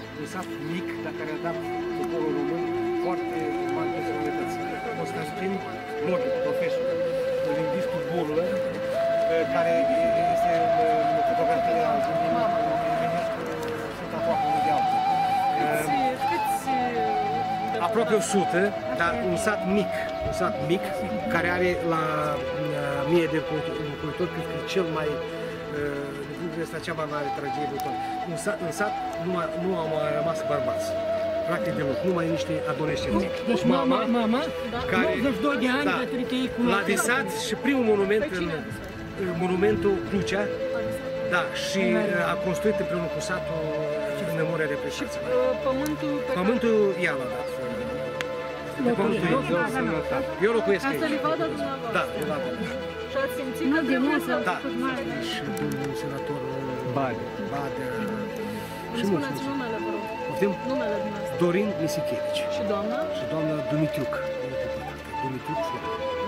un sat mic, dar care a dat poporul român foarte mari posibilități. Constantin Logic, profesor, lingvistul Burlă, care este în fotografie a Eminescu, sunt aproape unul de altul. Aproape 100, dar un sat mic, care are la 1000 de locuitori, cred că cel mai, din punctul de vista, cea mai mare tragedie. În sat nu au mai rămas bărbați, practic deloc, numai niște adolescenți. Deci mama, care, 92 de ani, da, cred că ei cunoaște. l-a visat și primul monument, monumentul Crucea, da, și a construit împreună cu satul în memoria represației. Pământul ea l-a dat. Eu locuiesc aici. Asta Livada dumneavoastră? Da, Livada. Și ați simțit că trebuie să... Da, și domnul senator Badea. Și spuneți numele, vă rog. Poftim? Numele dumneavoastră. Dorin Misichevici. Și doamna? Și doamna Dumitriuc. Dumitriuc și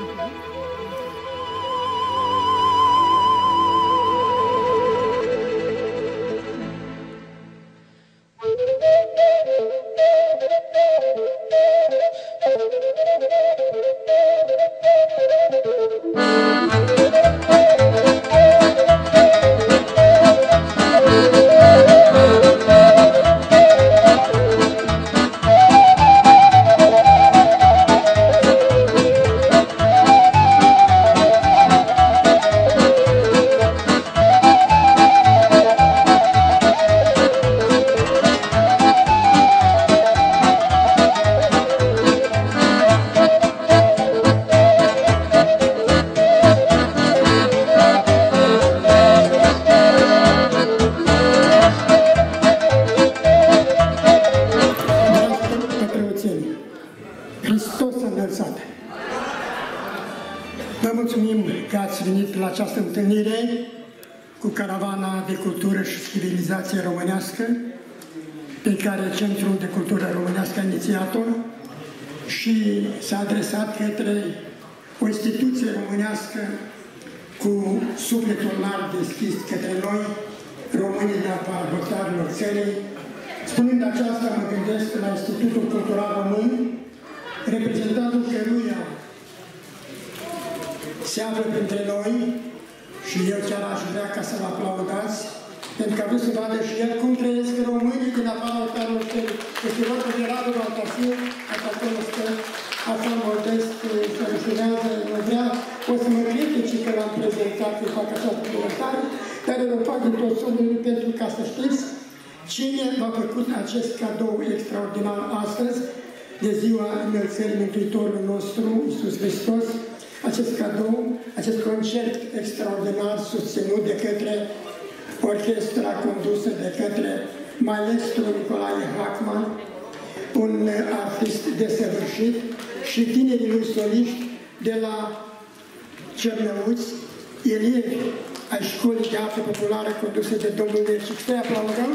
această întâlnire cu caravana de cultură și civilizație românească, pe care Centrul de Cultură Românească a inițiat-o și s-a adresat către o instituție românească cu sufletul larg deschis către noi, românii de hotarilor țării. Spunând aceasta, mă gândesc la Institutul Cultural Român, reprezentantul căruia se află printre noi și eu chiar aș vrea ca să-l aplaudați, pentru că a vrut să vadă și el cum trăiesc românii din afara altarului țării. Este vorba de Radu Baltasiu, acolo stă, așa modest, se rușinează, nu vrea, o să mă critici că l-am prezentat, că fac așa documentare, dar eu o fac din tot sufletul pentru ca să știți cine v-a făcut acest cadou extraordinar astăzi, de ziua înălțării Mântuitorului nostru, Iisus Hristos, acest cadou, acest concert extraordinar susținut de către orchestra condusă de către maestru Nicolae Hachman, un artist desăvârșit, și tinerii lui soliști de la Cernăuți, elevi ai Școlii de Artă Populară conduse de domnul Nercic. Să-i aplaudăm.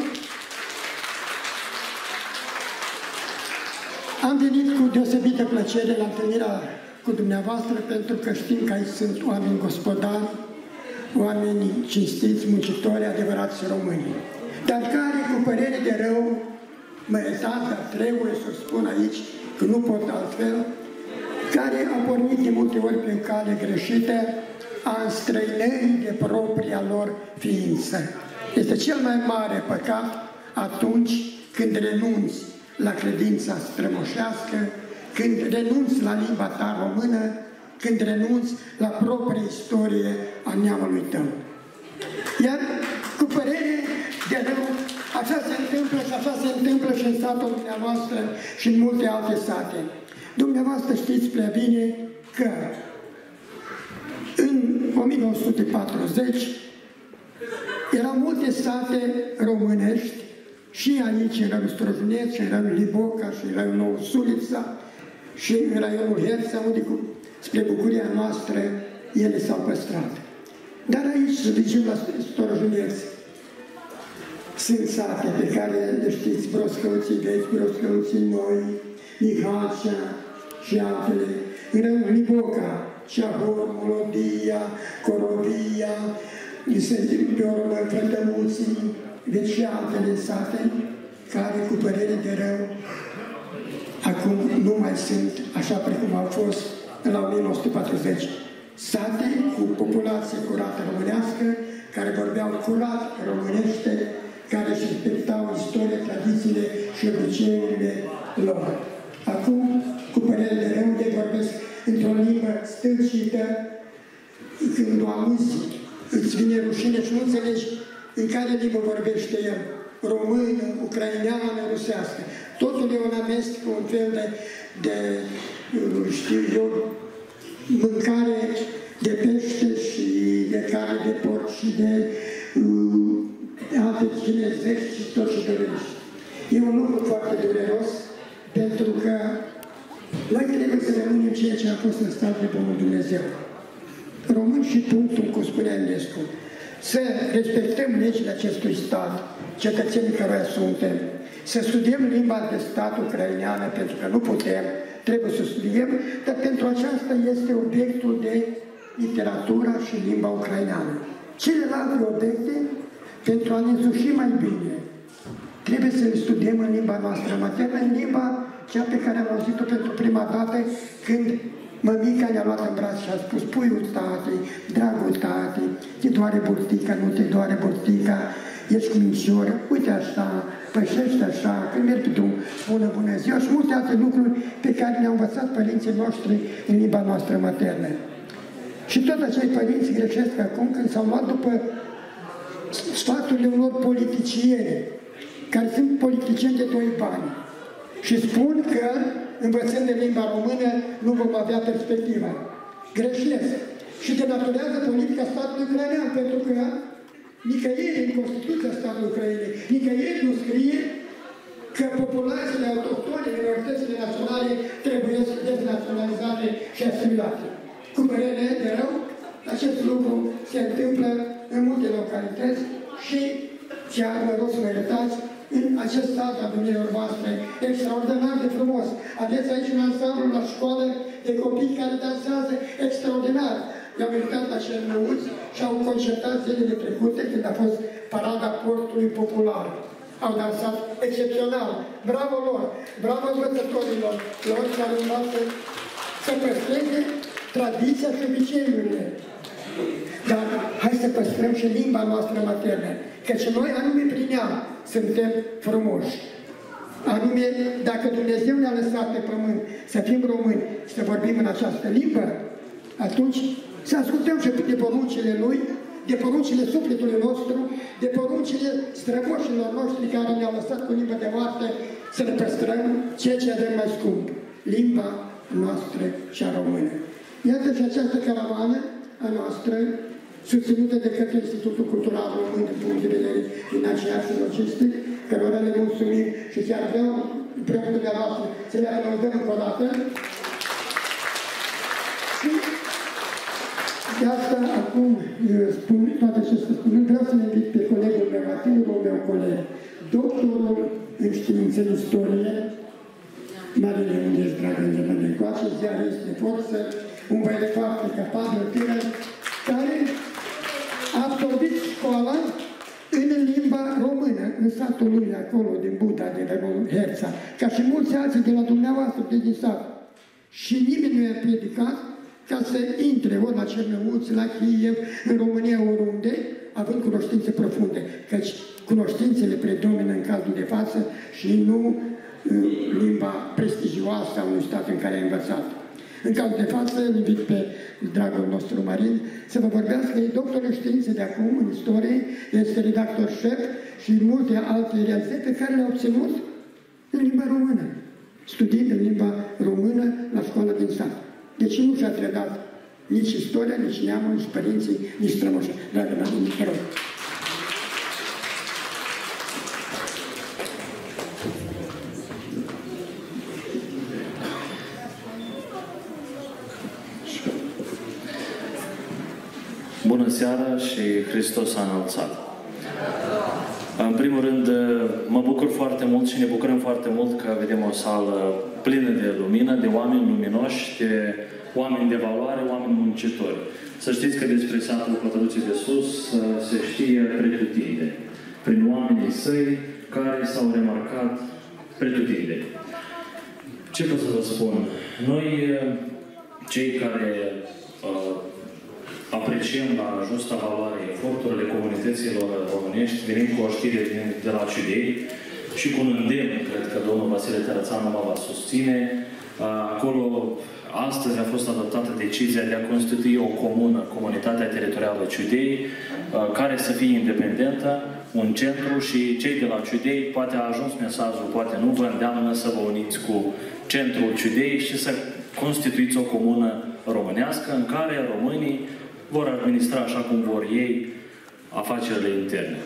Am venit cu deosebită plăcere la întâlnirea cu dumneavoastră, pentru că știm că aici sunt oameni gospodari, oameni cinstiți, muncitori, adevărați români, dar care, cu părere de rău, mă iertați, dar trebuie să spun aici, că nu pot altfel, care au pornit de multe ori pe o cale greșită a înstrăinării de propria lor ființă. Este cel mai mare păcat atunci când renunți la credința strămoșească, când renunți la limba ta română, când renunți la propria istorie a neamului tău. Iar cu părere de rău, așa se întâmplă și așa se întâmplă și în satul dumneavoastră și în multe alte sate. Dumneavoastră știți prea bine că în 1940 erau multe sate românești și aici în râul Strojuneț, și în râul Liboca, și în râul Nou Sulița, și în raionul Herța, unde, spre bucuria noastră, ele s-au păstrat. Dar aici, să zicem la Strojuneț, sunt sate pe care le știți, Broscăuții vechi, Broscăuții noi, Mihalcea și altele. În râul Liboca, Ceahor, Molodia, Corovia, pe urmă Crătămuții, deci și altele sate. care cu părere de rău acum nu mai sunt așa precum au fost în 1940. Sate cu populație curată românească, care vorbeau curat românește, care își respectau istoria, tradițiile și obiceiurile lor. Acum, cu părere de rău, de vorbesc într-o limbă stâlcită, când o auzi, îți vine rușine și nu înțelegi în care limbă vorbește el. Română, ucraineană, rusească. Totul e un amestec, un fel de știu eu, mâncare de pește și de carne de porc și de alte chinezești și tot ce dorești. E un lucru foarte dureros, pentru că noi trebuie să rămânem ceea ce a fost în stat de Bunul Dumnezeu. Român și punctul, cum spunea Ionescu, să respectăm legile acestui stat, cetățenii care suntem, să studiem limba de stat ucraineană, pentru că nu putem, trebuie să studiem, dar pentru aceasta este obiectul de literatura și limba ucraineană. Celelalte obiecte, pentru a ne însuși mai bine, trebuie să le studiem în limba noastră maternă, în limba cea pe care am auzit-o pentru prima dată când mămica ne-a luat în braț și a spus: puiul tati, dragul tati, te doare burtica, nu te doare burtica, ești cu minșoră, uite așa, pășește așa, când mergi pe drum, spune bună ziua și multe alte lucruri pe care le-au învățat părinții noștri în limba noastră maternă. Și tot acei părinți greșesc acum când s-au luat după sfaturile unor politicieni, care sunt politicieni de doi bani, și spun că, învățând în limba română, nu vom avea perspectiva. Greșesc. Și denaturează politica statului ucrainean, pentru că nicăieri în Constituția statului Ucrainei, nicăieri nu scrie că populațiile autohtone, minoritățile naționale trebuie să fie deznaționalizate și asimilate. Cu părere de rău, acest lucru se întâmplă în multe localități și chiar, mă rog să mă iertați, în acest stat al dumneilor voastre, extraordinar de frumos. Aveți aici un ansamblu la școală de copii care dansează extraordinar. I-au invitat la Cernăuți și au concertat zilele trecute când a fost parada portului popular. Au dansat excepțional. Bravo lor! Bravo învățătorilor lor care învață să păstreze tradiția și obiceiurile. Dar hai să păstrăm și limba noastră maternă, căci noi anume prin ea suntem frumoși. Anume, dacă Dumnezeu ne-a lăsat pe pământ să fim români și să vorbim în această limbă, atunci să ascultăm și de poruncile Lui, de poruncile sufletului nostru, de poruncile strămoșilor noștri care ne-au lăsat cu limbă de moarte, să ne păstrăm ceea ce avem mai scump, limba noastră cea română. Iată și această caravană a noastră, susținută de către Institutul Cultural Român din punct de vedere financiar și logistic, cărora le mulțumim și chiar vreau împreună dumneavoastră să le analizăm încă o dată. Și de asta acum spun toate aceste spunând, vreau să-l invit pe colegul meu, atingul meu coleg, doctorul în științe în istorie, Marele Undeș Dragan de Mănâncoace, ziarist de forță, un băiat foarte capabil, tânăr, care a absolvit școala în limba română, în satul lui acolo, din Buda, din Herța, ca și mulți alții de la dumneavoastră de din sat. Și nimeni nu i-a împiedicat ca să intre ori la Cernăuți, la Kiev, în România, oriunde, având cunoștințe profunde, căci cunoștințele predomină în cazul de față și nu limba prestigioasă a unui stat în care a învățat. În cazul de față, îl invit pe dragul nostru Marin să vă vorbească, e doctor în științe de acum, în istorie, este redactor șef și multe alte realizări pe care le-a obținut în limba română, studiind în limba română la școala din sat. Deci nu și-a trădat nici istoria, nici neamul, nici părinții, nici strămoșii. Dragă Marin, te rog. Bună seara și Hristos a înălțat! În primul rând, mă bucur foarte mult și ne bucurăm foarte mult că vedem o sală plină de lumină, de oameni luminoși, de oameni de valoare, oameni muncitori. Să știți că despre satul Cotăruții de Sus se știe pretutindeni. Prin oamenii săi, care s-au remarcat pretutindeni. Ce pot să vă spun? Noi, cei care apreciem la justa valoare eforturile comunităților românești, venim cu o știre de la Ciudei și cu un îndemn, cred că domnul Vasile Tărățanu mă va susține. Acolo, astăzi a fost adoptată decizia de a constitui o comună, Comunitatea Teritorială Ciudei, care să fie independentă, un centru, și cei de la Ciudei, poate a ajuns mesajul, poate nu, vă îndeamnă să vă uniți cu centrul Ciudei și să constituiți o comună românească în care românii vor administra așa cum vor ei afacerile interne.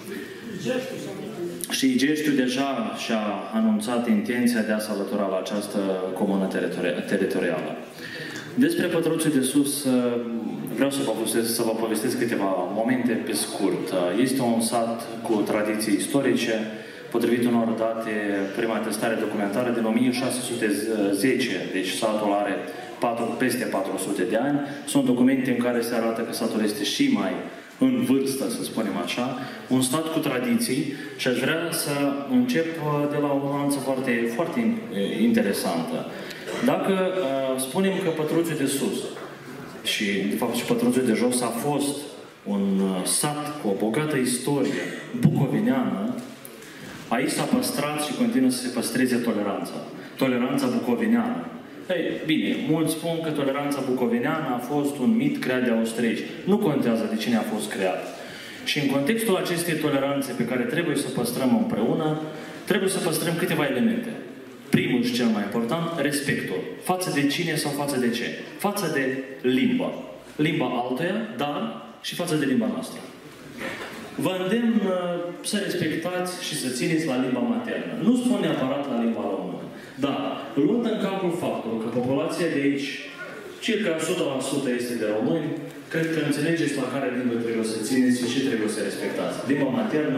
Și Geștiu deja și-a anunțat intenția de a se alătura la această comună teritorială. Despre Pătruțul de Sus vreau să vă povestesc câteva momente pe scurt. Este un sat cu tradiții istorice, potrivit unor date, prima atestare documentară din 1610, deci satul are peste 400 de ani. Sunt documente în care se arată că satul este și mai în vârstă, să spunem așa, un stat cu tradiții, și aș vrea să încep de la o nuanță foarte, foarte interesantă. Dacă spunem că Pătruțul de Sus și, de fapt, și Pătruțul de Jos a fost un sat cu o bogată istorie bucovineană, aici s-a păstrat și continuă să se păstreze toleranța. Toleranța bucovineană. Ei, bine, mulți spun că toleranța bucovineană a fost un mit creat de austrieci. Nu contează de cine a fost creat. Și în contextul acestei toleranțe pe care trebuie să păstrăm împreună, trebuie să păstrăm câteva elemente. Primul și cel mai important, respectul. Față de cine sau față de ce? Față de limba. Limba altuia, dar și față de limba noastră. Vă îndemn să respectați și să țineți la limba maternă. Nu spun neapărat la limba română. Dar, luând în calcul faptul că populația de aici, circa 100% este de români, cred că înțelegeți la care limbă trebuie să țineți și ce trebuie să respectați. Limba maternă,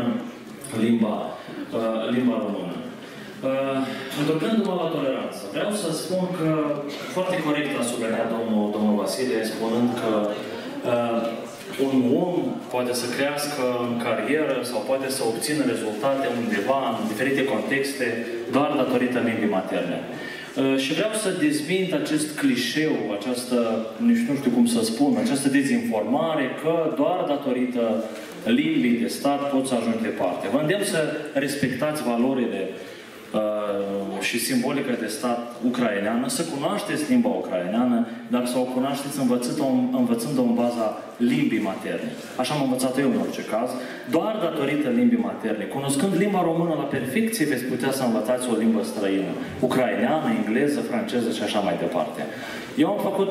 limba română. Întorcându-mă la toleranță, vreau să spun că foarte corect a subliniat domnul Vasile, spunând că un om poate să crească în carieră sau poate să obțină rezultate undeva, în diferite contexte, doar datorită limbii materne. Și vreau să dezmint acest clișeu, această, nu știu cum să spun, această dezinformare că doar datorită limbii de stat poți să ajungi departe. Vă îndemn să respectați valorile și simbolică de stat ucraineană, să cunoașteți limba ucraineană, dar să o cunoașteți învățând-o în baza limbii materne. Așa am învățat eu în orice caz, doar datorită limbii materne. Cunoscând limba română la perfecție, veți putea să învățați o limbă străină, ucraineană, engleză, franceză și așa mai departe. Eu am făcut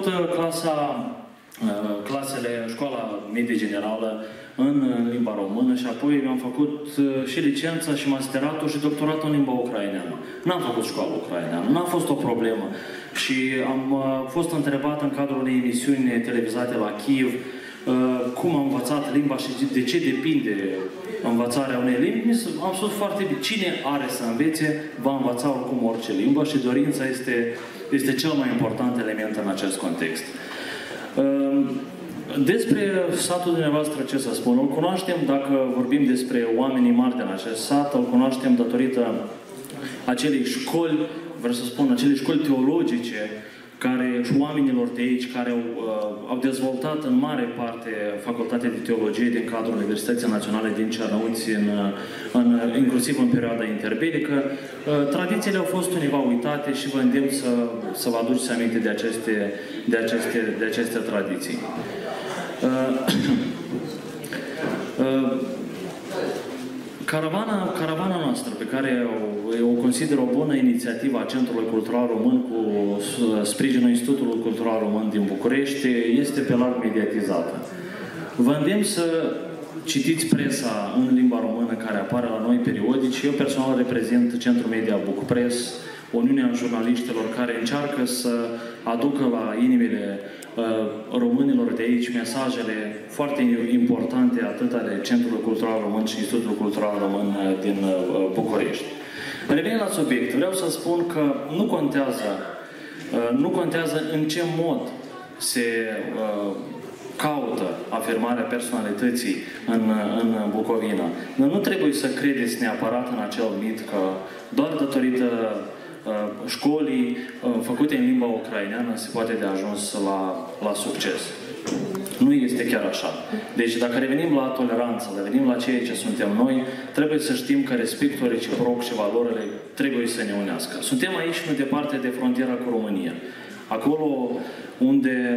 școala medie generală în limba română și apoi mi-am făcut și licența și masteratul și doctoratul în limba ucraineană. N-am făcut școală ucraineană, n-a fost o problemă. Și am fost întrebat în cadrul unei emisiuni televizate la Kiev cum am învățat limba și de ce depinde învățarea unei limbi. Am spus foarte bine, cine are să învețe, va învăța oricum orice limbă și dorința este cel mai important element în acest context. Despre satul dumneavoastră, ce să spun, îl cunoaștem, dacă vorbim despre oamenii mari din acest sat, îl cunoaștem datorită acelei școli, vreau să spun, acelei școli teologice, care și oamenilor de aici, care au dezvoltat în mare parte Facultatea de Teologie din cadrul Universității Naționale din Cernăuți, inclusiv în perioada interbelică. Tradițiile au fost undeva uitate și vă îndemn să vă aduceți aminte de aceste tradiții. Caravana noastră, pe care o consider o bună inițiativă a Centrului Cultural Român cu sprijinul Institutului Cultural Român din București, este pe larg mediatizată. Vă îndemn să citiți presa în limba română care apare la noi periodici. Eu personal reprezint Centrul Media Bucupress, Uniunea Jurnaliștilor, care încearcă să aducă la inimile românilor de aici mesajele foarte importante atât ale Centrului Cultural Român și Institutul Cultural Român din București. Revenind la subiect, vreau să spun că nu contează în ce mod se caută afirmarea personalității în Bucovina. Dar nu trebuie să credeți neapărat în acel mit că doar datorită școlii făcute în limba ucraineană se poate de ajuns la succes. Nu este chiar așa. Deci dacă revenim la toleranță, revenim la ceea ce suntem noi, trebuie să știm că respectul reciproc și valorile trebuie să ne unească. Suntem aici nu departe de frontiera cu România. Acolo unde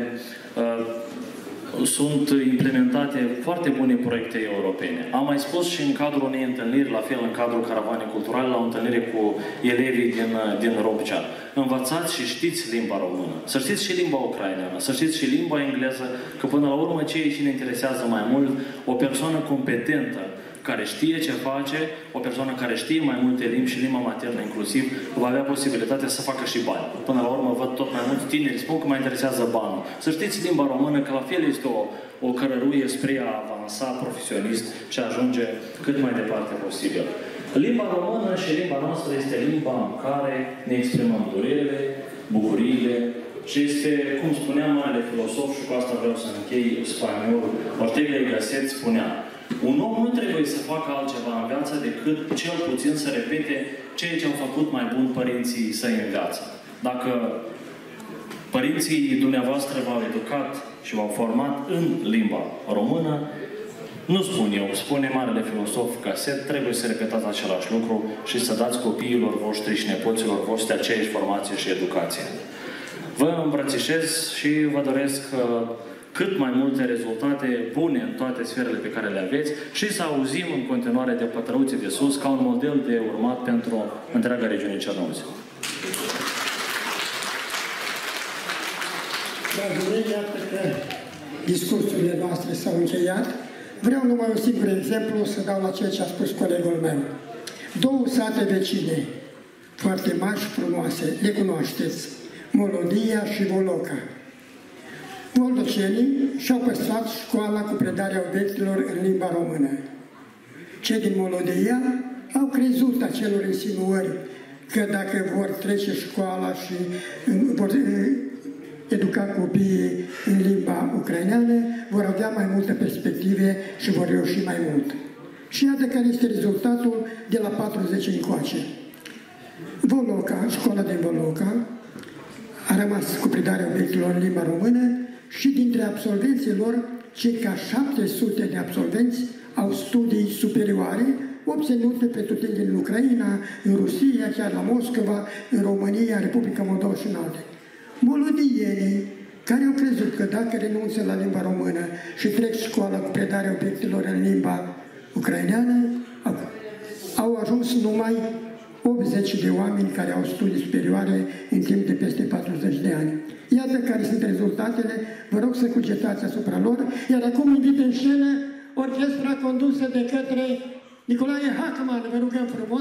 sunt implementate foarte bune proiecte europene. Am mai spus și în cadrul unei întâlniri, la fel în cadrul Caravanei Culturale, la o întâlnire cu elevii din Robcea. Învățați și știți limba română. Să știți și limba ucraineană, să știți și limba engleză, că până la urmă ceea ce ne interesează mai mult, o persoană competentă, care știe ce face, o persoană care știe mai multe limbi și limba maternă inclusiv, va avea posibilitatea să facă și bani. Până la urmă văd tot mai mulți tineri spun că mă interesează banul. Să știți limba română, că la fel este o cărăruie spre a avansa profesionist și a ajunge cât mai departe posibil. Limba română și limba noastră este limba în care ne exprimăm durerile, bucuriile și este, cum spunea marele filosof, și cu asta vreau să închei, spaniolul Ortega y Gasset spunea: un om nu trebuie să facă altceva în viață decât cel puțin să repete ceea ce au făcut mai bun părinții săi în viață. Dacă părinții dumneavoastră v-au educat și v-au format în limba română, nu spun eu, spune marele filosof Gasset, trebuie să repetați același lucru și să dați copiilor voștri și nepoților voștri aceeași formație și educație. Vă îmbrățișez și vă doresc cât mai multe rezultate bune în toate sferele pe care le aveți și să auzim în continuare de Pătrăuții de Sus ca un model de urmat pentru întreaga regiune Cernăuți. Dragii mei, iată că discursurile noastre s-au încheiat. Vreau numai un singur exemplu să dau la ceea ce a spus colegul meu. Două sate vecine, foarte mari și frumoase, le cunoașteți, Molodia și Voloca. Moldocenii și-au păstrat școala cu predarea obiectelor în limba română. Cei din Molodia au crezut acelor insinuări că dacă vor trece școala și vor educa copiii în limba ucraineană, vor avea mai multe perspective și vor reuși mai mult. Și iată care este rezultatul de la 40 încoace. Voloca, școala din Voloca, a rămas cu predarea obiectelor în limba română și dintre absolvenții lor, circa 700 de absolvenți au studii superioare, obținute pe pretutindeni în Ucraina, în Rusia, chiar la Moscova, în România, Republica Moldova și în alte. Molodienii, care au crezut că dacă renunță la limba română și trec școala cu predarea obiectelor în limba ucraineană, au ajuns numai 80 de oameni care au studii superioare în timp de peste 40 de ani. Iată care sunt rezultatele, vă rog să cugetați asupra lor, iar acum invit în scenă orchestra condusă de către Nicolae Hacman, vă rugăm frumos.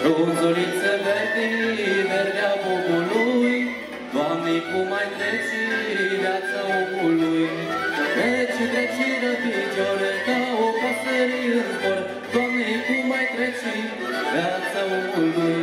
Frunzuliță verde, verdea bobului, Doamne, cum ai trece viața omului? Trece răpigioră ca o pasăre în zbor, Doamne, cum ai trece viața omului?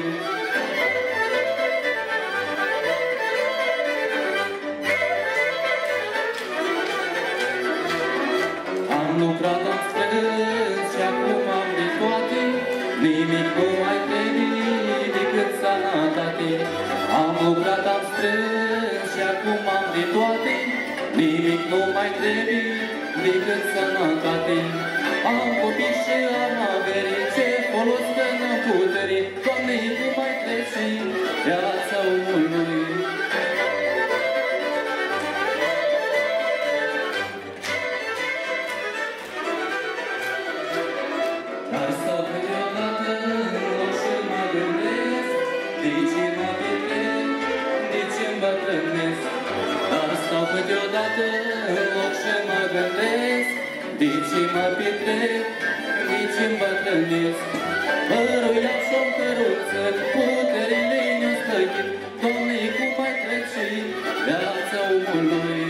Am lucrat, am strâns și acum am de toate, nimic nu mai trebuie decât sănătate. Am lucrat, am strâns și acum am de toate, nimic nu mai trebuie decât sănătate. Am copii și am avere, ce folos că n-am putere, Doamne, cum mai trece viața omului? Dar stau câteodată în loc și mă gândesc, de ce mă pierd, de ce îmbătrânesc? Dar stau câteodată în loc și mă gândesc, de ce mă pierd, de ce îmbătrânesc? Părul iau și-o căruță, puterile ne-o stăchit, Doamne, cum mai trece viața omului?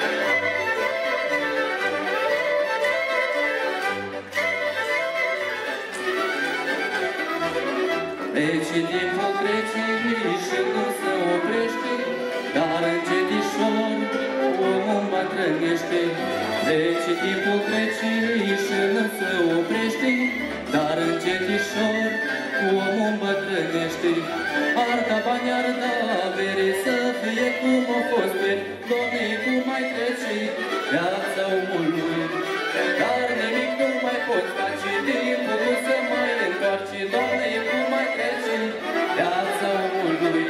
Trece timpul, trece și nu se oprește, dar încetișor omul îmbătrânește. Trece timpul, trece și nu se oprește, dar încetișor omul îmbătrânește. Ar da bani, ar da avere, să fie cum a fost ieri, Doamne, cum mai trece viața omului? Dar nimic nu mai poți face, timpul nu se mai întoarce, Doamne, cum mai trece viața omului?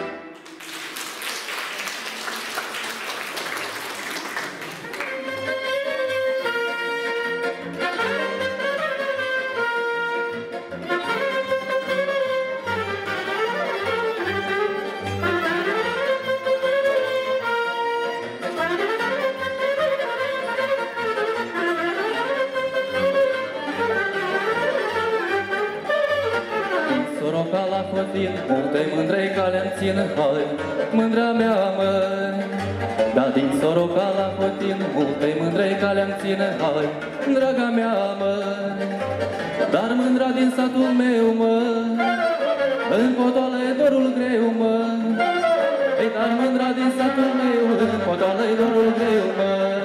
Soroca la Fătin, multe mândrei calea-mi țin, hai, mândra mea, măi. Da, din Soroca la Fătin, multe mândrei calea-mi țin, hai, draga mea, măi. Dar mândra din satul meu, măi, în potoală-i dorul greu, măi. Ei, dar mândra din satul meu, în potoală-i dorul greu, măi.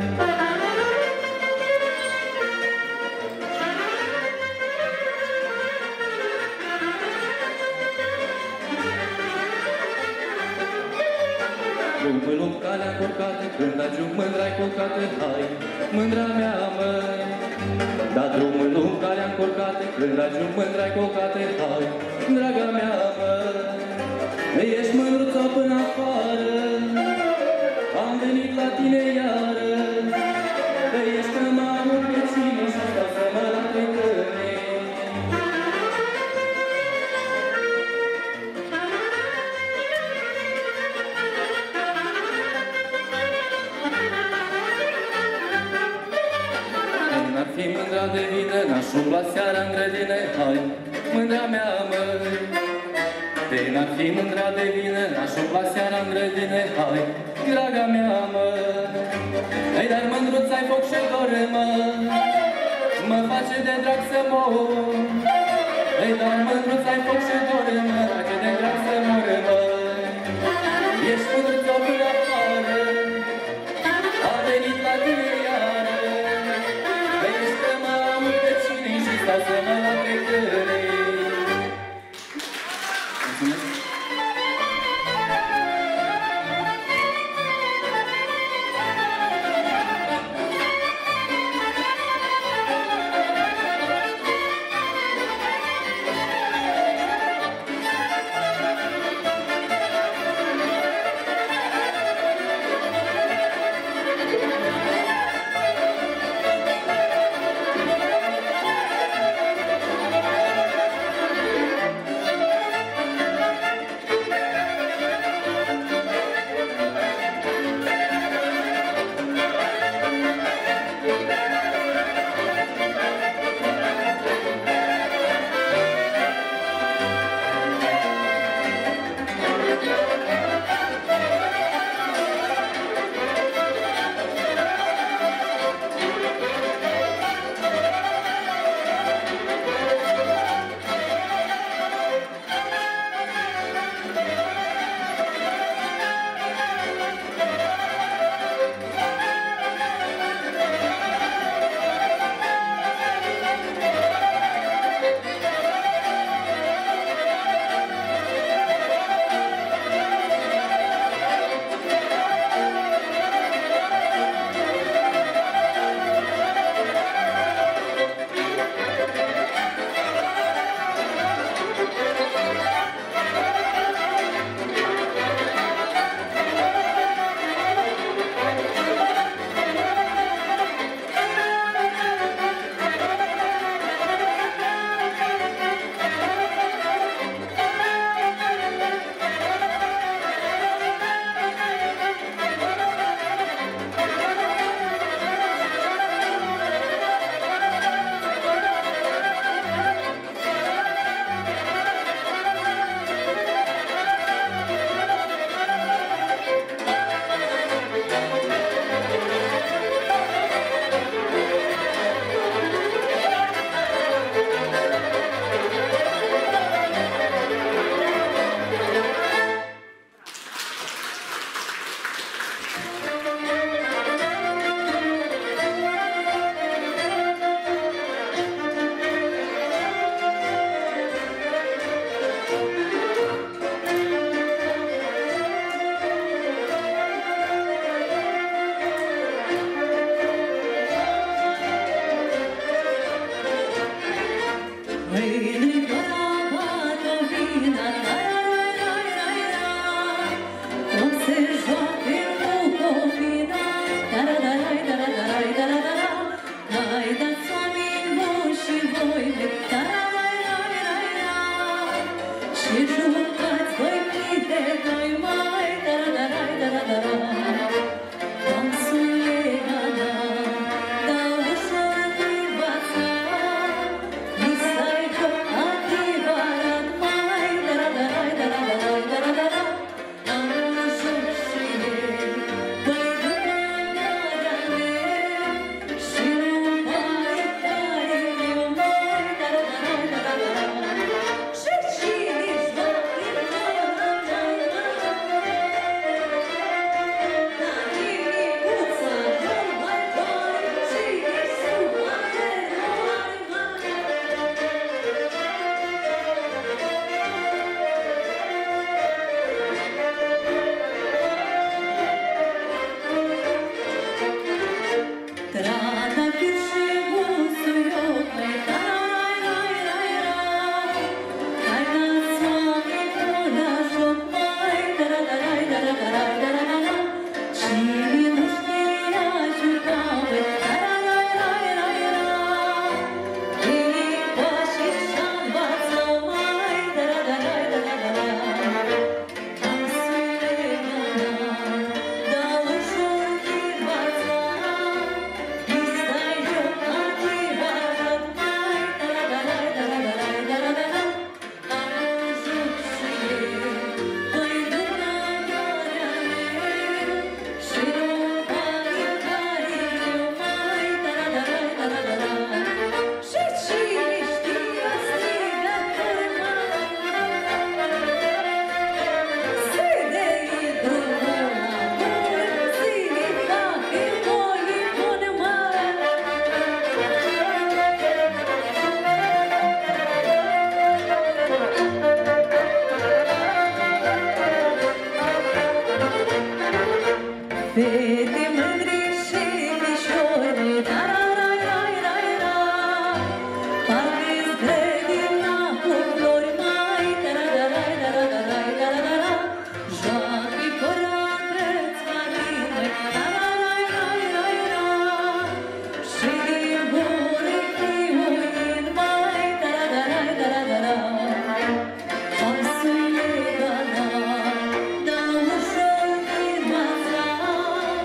Drumul lung, calea curcată, când ajung mândra-i culcată, hai, mândra mea, măi. Da, drumul lung, calea încurcată, când ajung mândra-i culcată, hai, draga mea, măi. Ești mândruță până afară, am venit la tine iară. Ești că m-am urmit cine și stau să mă la trecăne. N-ar fi mândra de vină, n-aș umbla seara în grădină, hai, mândra mea, măi. N-ar fi mândra de vină, n-aș umbla seara în grădină, hai, draga mea, măi. Ei, dar mândruț-ai foc și doră, măi, mă face de drag să mor. Ei, dar mândruț-ai foc și doră, mă face de drag să mor, măi. Ești mândruță până afară, a venit la tine iară. Ești că m-am pe cine și stau să mă la trecăne. Mulțumesc! Am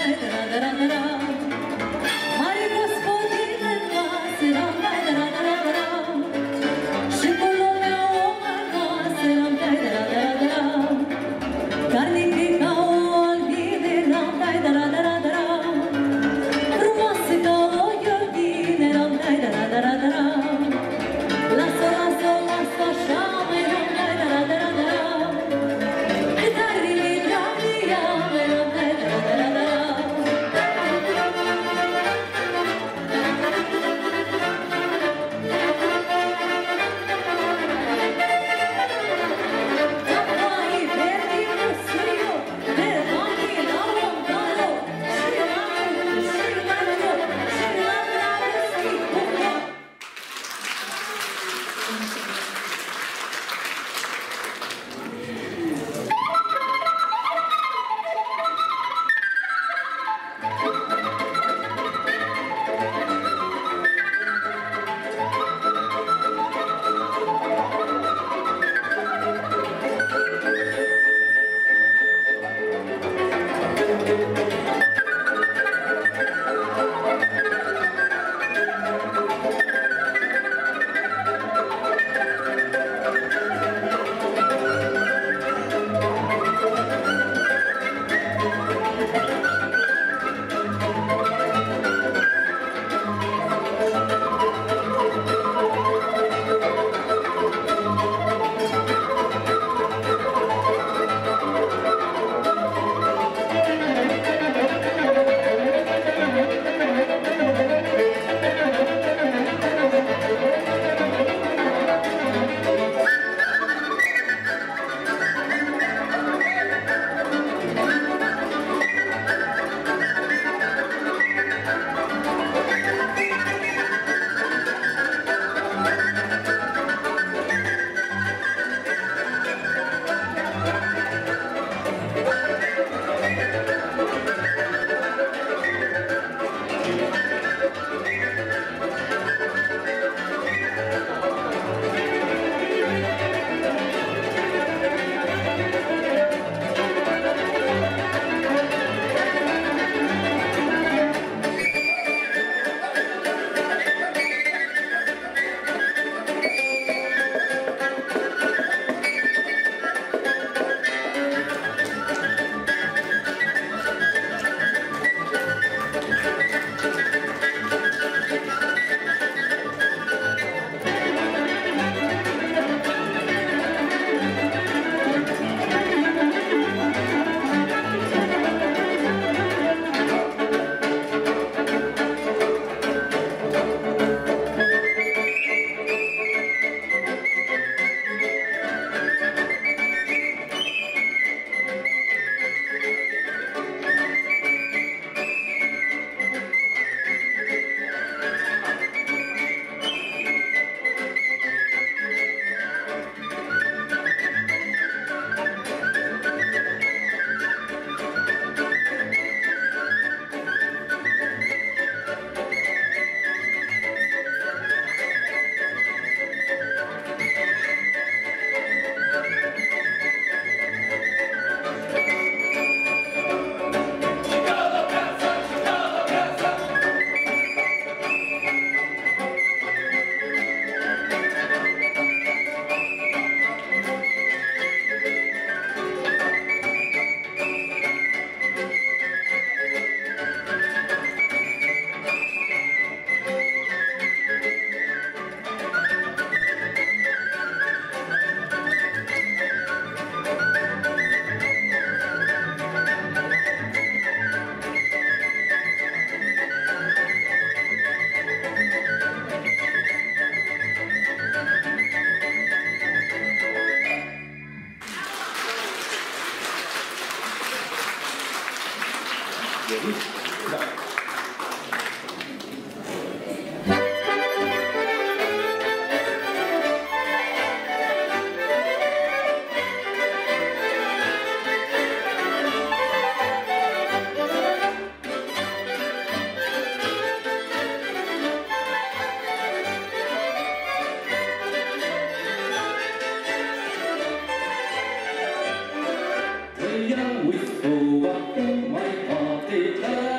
Ia uite-o acum mai poate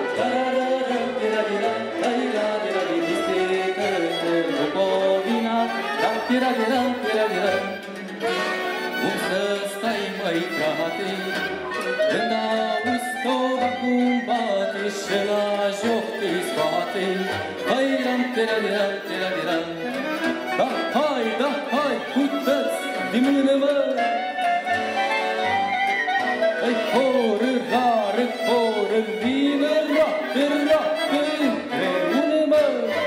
Cum să stai, măi, frate, când auzi toba cum bate și la joc te scoate. Hai, ram, tera-deram, tera-deram. Da, hai, puteți din mână, mă! Hai, horă, rară, horă, vină, roată, roată, împreună, mă!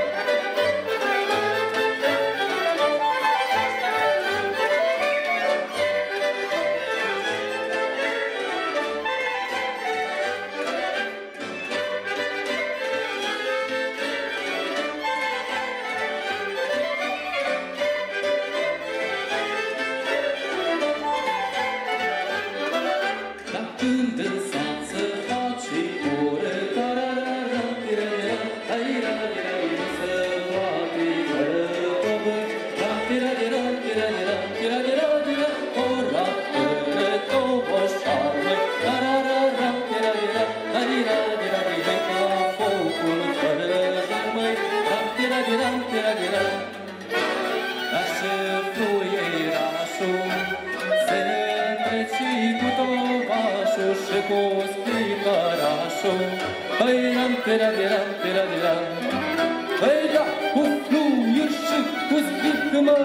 Hăi, da, cu fluier și cu zbică, mă!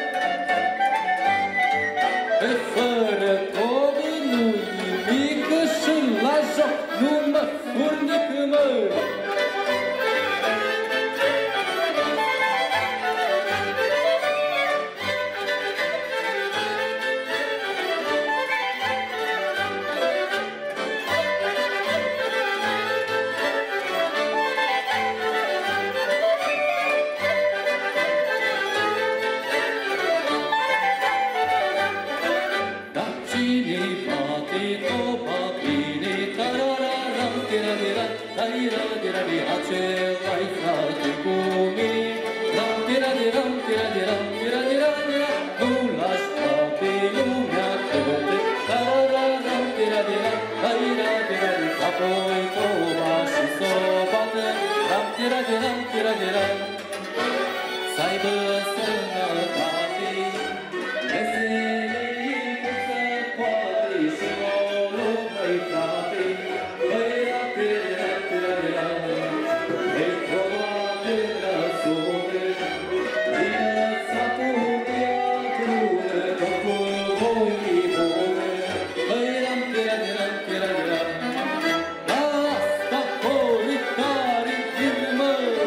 Pe fără tobă nu-i nimică și la joc nu mă furnică, mă! Să-aibă sănătate, veselie cum să poate și nouă, măi frate, măi rapira, măi troate răsune, vină satul de adună, totul voi bune, măi rapira, asta hori care firmă.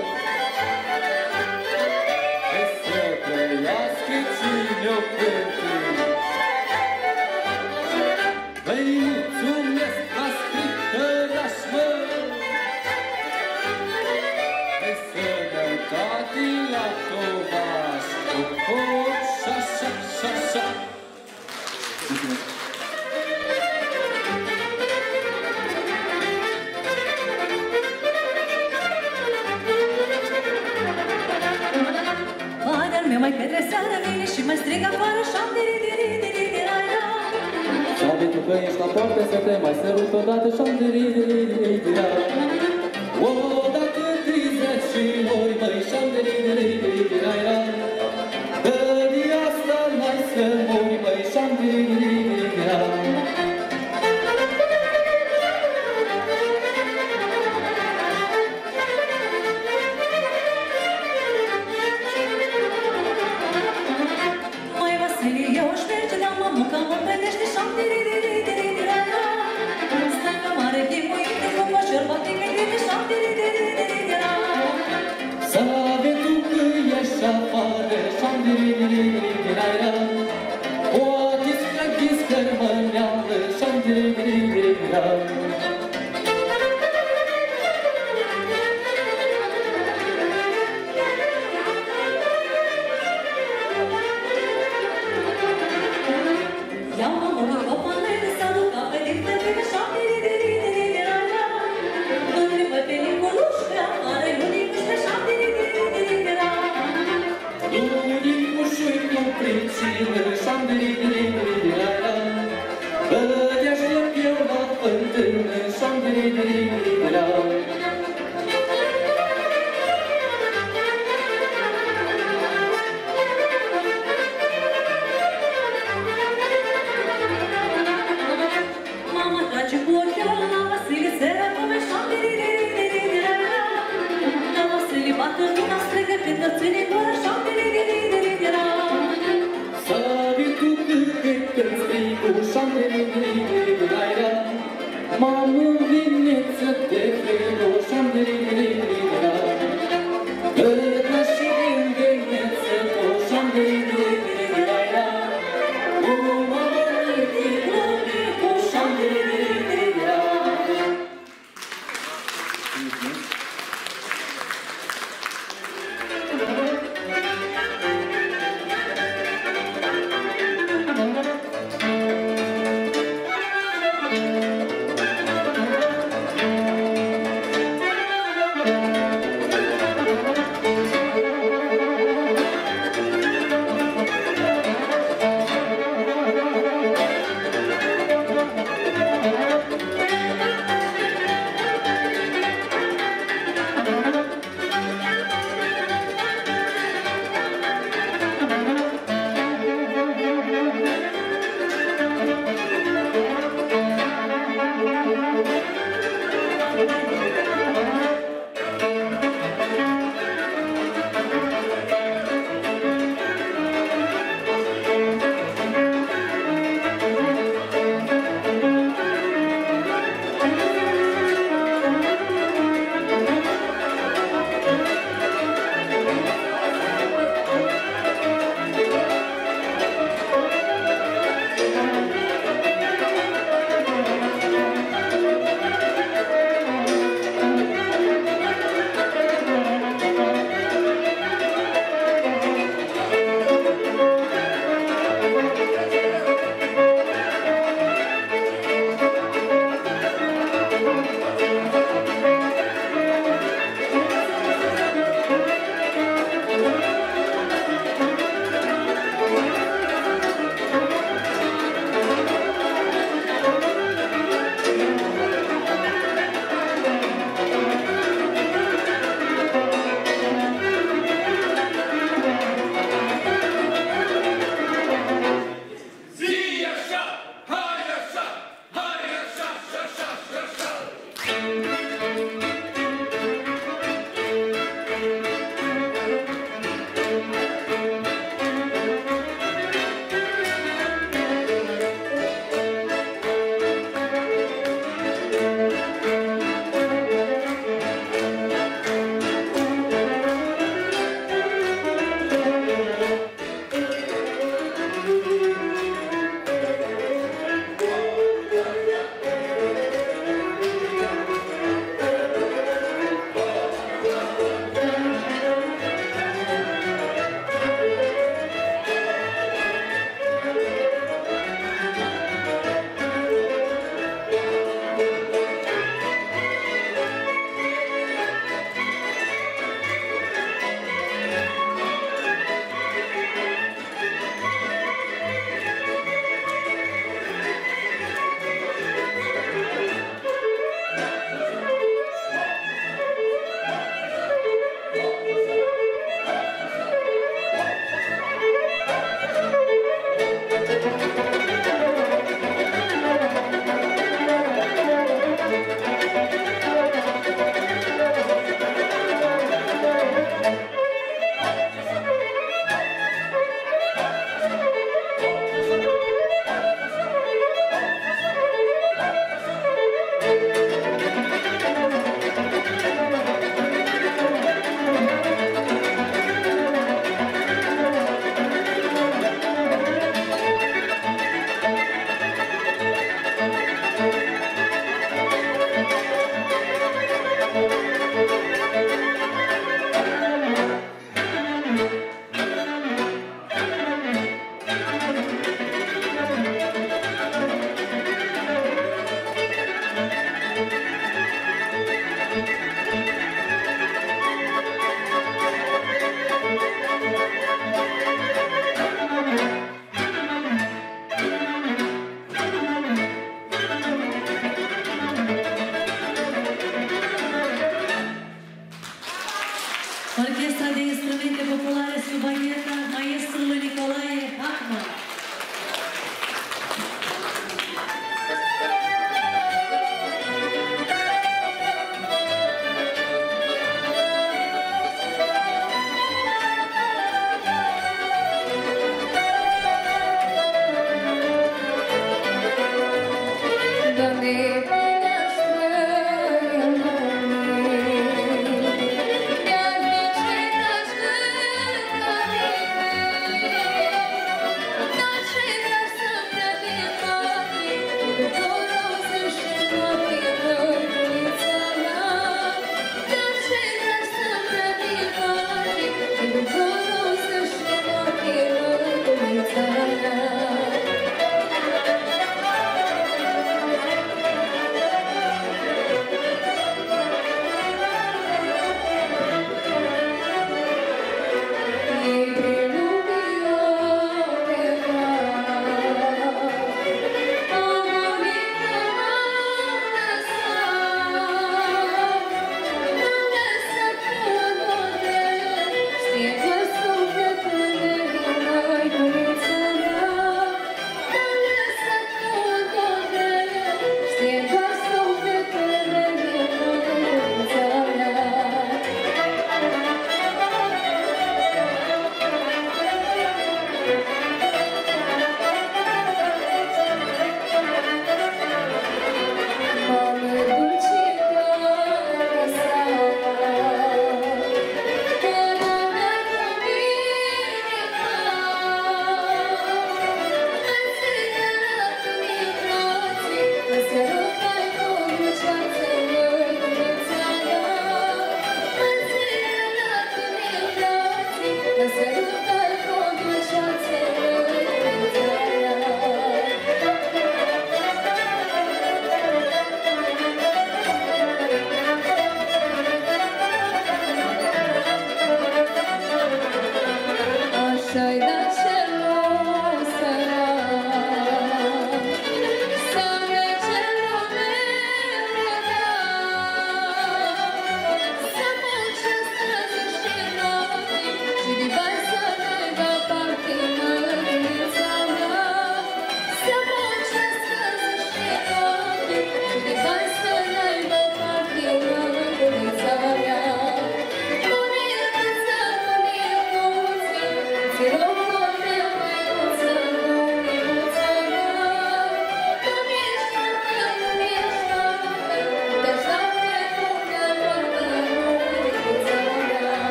Mai către seară vine și mă strig afară și-am diri-diri-diri-diri-ra-ra. Șabe, tu că ești la poartă să te mai sărut odată și-am diri-diri-diri-diri-ra. Odată trizeci și ori, măi, și-am diri-diri-diri-diri-ra. Dă-i asta mai să mori, măi, și-am diri-diri-diri-ra. Că mă pregătește și-am diri-diri-diri-diri-ra-ra. Stai la mare, timuite, cu mă șerbatic, Orchestra de instrumente populare sub bagheta maestrului Nicolae Hachman.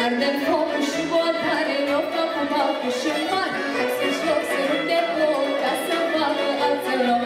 Arde-n focul și botare, eu făcut bacul și mare, să-și loc să rupe foc, ca să facă alții loc.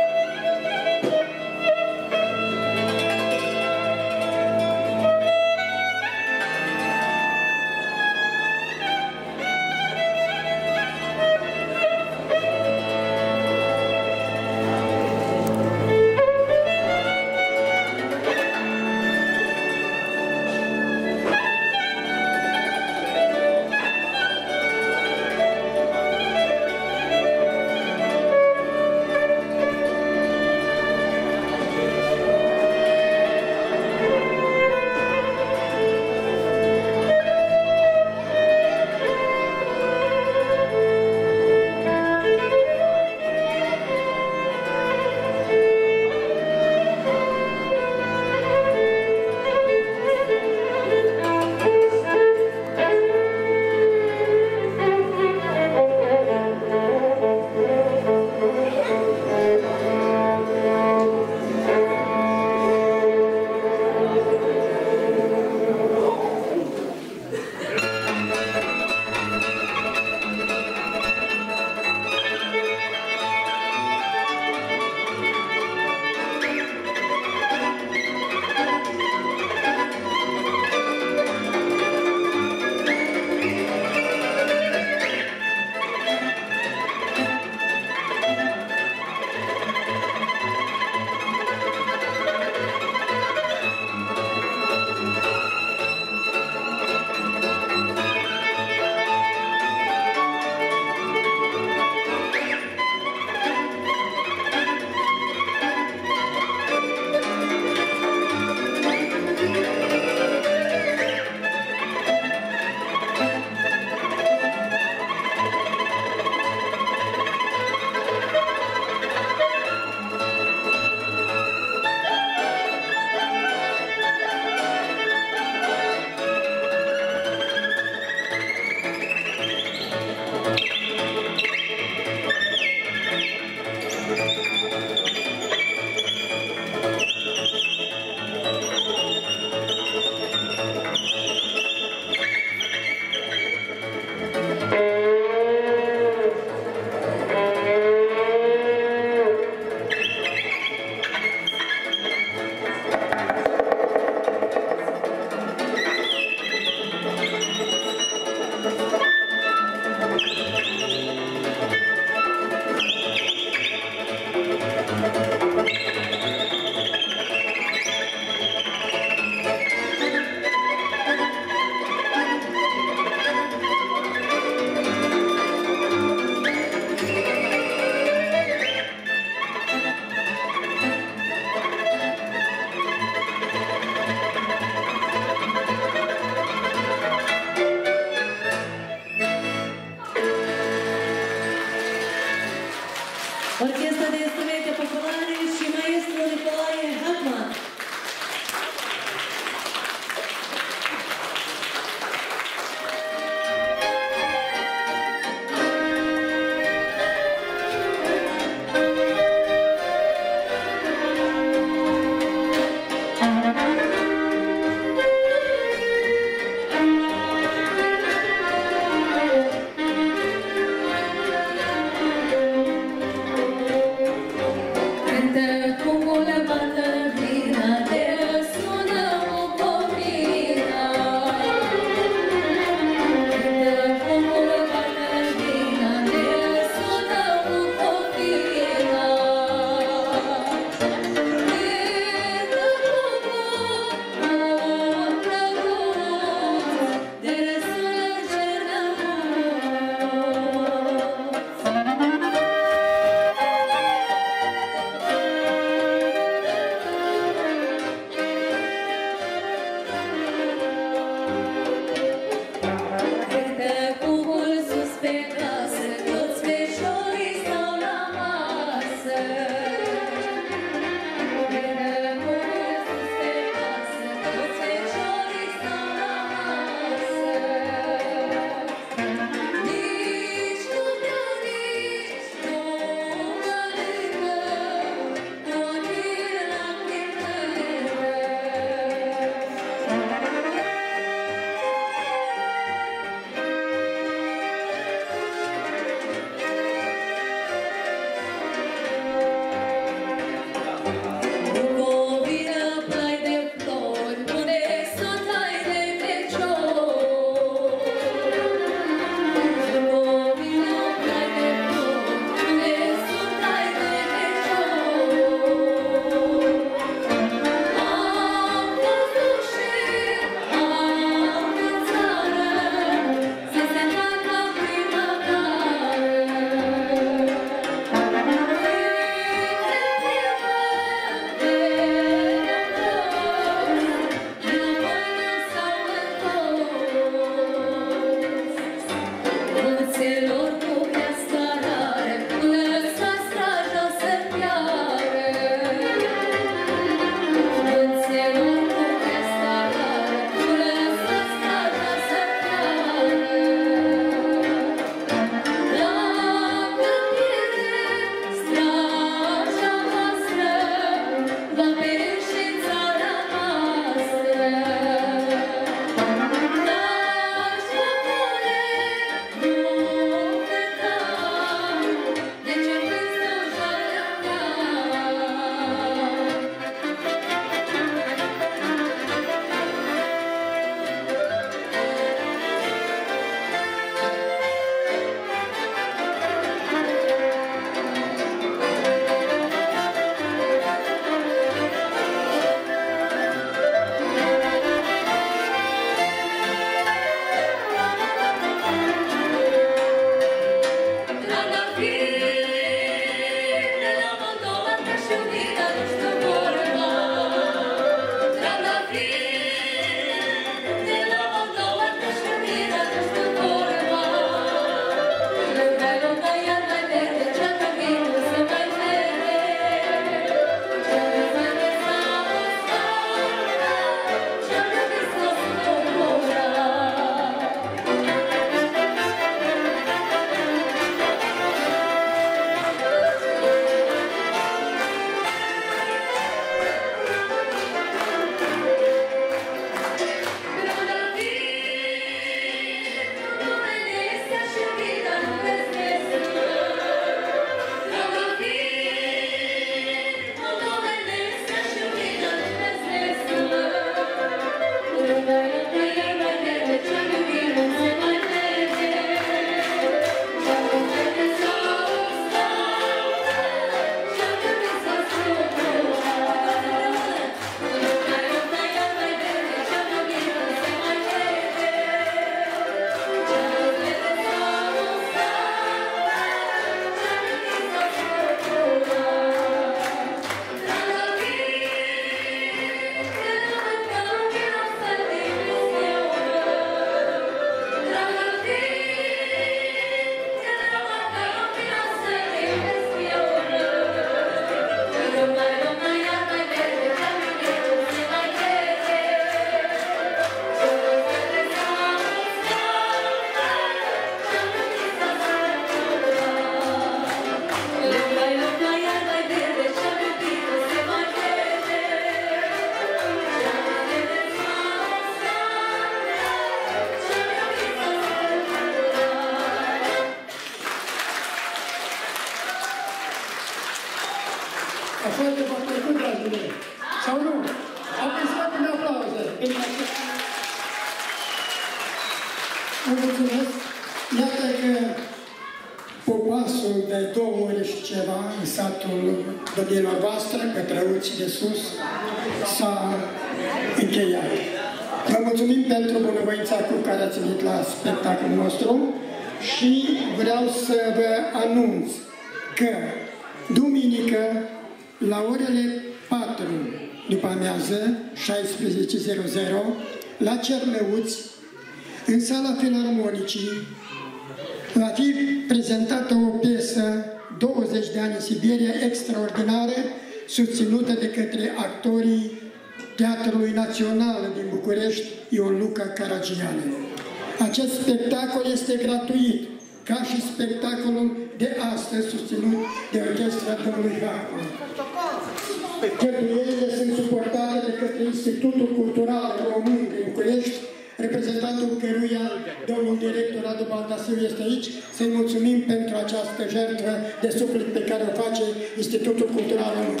Vă mulțumesc. Iată că popasul de 2 ore și ceva în satul domnilor voastre, Cătrăuți de Sus, s-a încheiat. Vă mulțumim pentru bunăvoința cu care ați venit la spectacolul nostru și vreau să vă anunț că duminică, la orele 4 după amiază, 16:00, la Cernăuți, în sala Filarmonicii, va fi prezentată o piesă, 20 de ani în Siberia, extraordinară, susținută de către actorii Teatrului Național din București, Ion Luca Caragiale. Acest spectacol este gratuit, ca și spectacolul de astăzi, susținut de orchestra domnului Hacu. Cheltuielile sunt suportate de către Institutul Cultural Român din București, reprezentantul căruia domnul director Radu Baldasiu este aici. Să-i mulțumim pentru această jertfă de suflet pe care o face Institutul Cultural Român.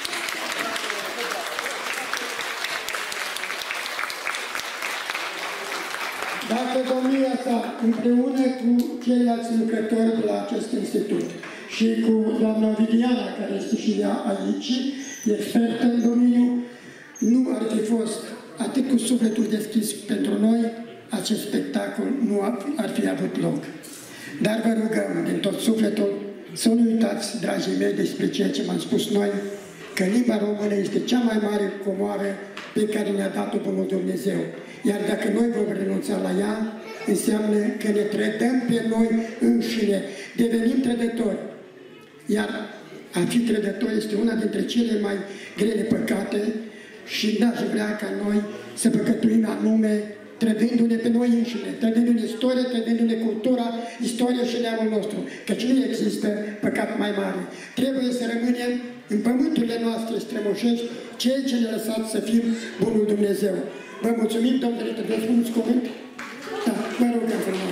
Dacă domnia sa, împreună cu ceilalți lucrători de la acest institut și cu doamna Ovidiana, care este și ea aici, expertă în domeniu, nu ar fi fost atât cu sufletul deschis pentru noi, acest spectacol nu ar fi avut loc. Dar vă rugăm din tot sufletul să nu uitați, dragii mei, despre ceea ce m-am spus noi, că limba română este cea mai mare comoară pe care ne-a dat-o Bunul Dumnezeu. Iar dacă noi vom renunța la ea, înseamnă că ne trădăm pe noi înșine, devenim trădători. Iar a fi trădător este una dintre cele mai grele păcate și n-aș vrea ca noi să păcătuim anume trădându-ne pe noi înșine, trădându-ne istoria, trădându-ne cultura, istoria și neamul nostru, căci nu există păcat mai mare. Trebuie să rămânem în pământurile noastre strămoșești, ceea ce ne-a lăsat să fim Bunul Dumnezeu. Vă mulțumim, domnule, trebuie să spuneți cuvânt? Da, vă rugăm frumos.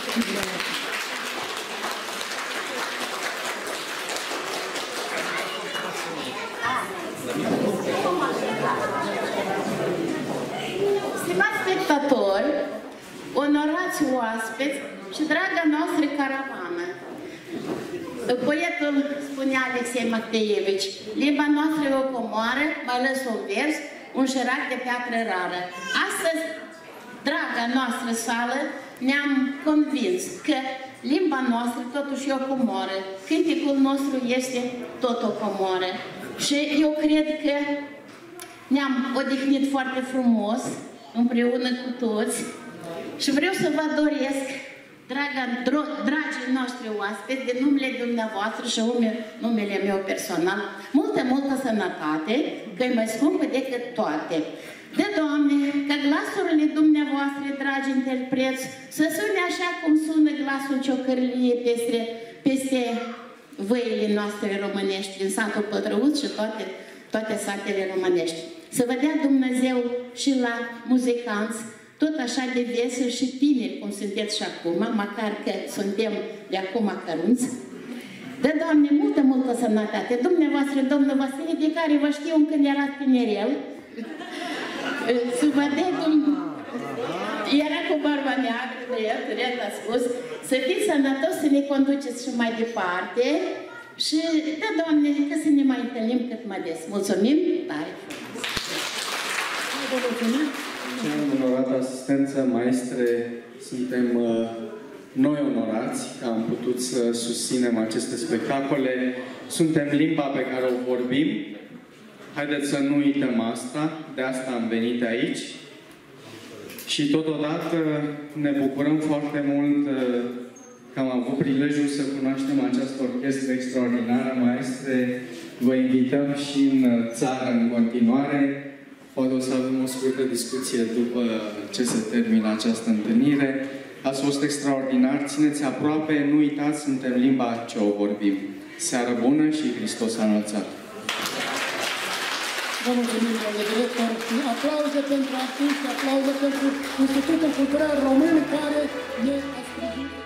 Stimați spectatori, onorați oaspeți și draga noastră caravană. Poetul spunea Alexei Macteevici, limba noastră e o comoară, mai ales un vers, un șerac de piatră rară. Astăzi, draga noastră sală, ne-am convins că limba noastră totuși e o comoară. Cântecul nostru este tot o comoară. Și eu cred că ne-am odihnit foarte frumos, împreună cu toți. Și vreau să vă doresc, dragii noștri oaspeți, de numele dumneavoastră și numele meu personal, multă sănătate, că e mai scumpă decât toate. De Doamne, ca glasurile dumneavoastră, dragi interpreți, să sune așa cum sună glasul ciocărlie peste văile noastre românești, din satul Pătrăuți și toate satele românești. Să vă dea Dumnezeu și la muzicanți, tot așa de veseli și tineri cum sunteți și acum, măcar că suntem de acum cărunți. Dă, Doamne, multă sănătate. Dumneavoastră, domnul Vasile, de care vă știu când erați tinerel, să vă dea, era cu barba neagră, drept a spus, să fiți sănătos, să ne conduceți și mai departe și, da, Doamne, că să ne mai întâlnim cât mai des. Mulțumim tare! Cea onorată asistență, maestre, suntem noi onorați că am putut să susținem aceste spectacole. Suntem limba pe care o vorbim. Haideți să nu uităm asta, de asta am venit aici. Și totodată ne bucurăm foarte mult că am avut prilejul să cunoaștem această orchestră extraordinară. Maestre, vă invităm și în țară în continuare. Poate o să avem o scurtă discuție după ce se termină această întâlnire. Ați fost extraordinar, țineți aproape, nu uitați, suntem limba ce o vorbim. Seară bună și Hristos a înălțat! Vă mulțumim, domnule director, și aplauze pentru artiști, aplauze pentru Institutul Cultural Român care ne-a sprijinit.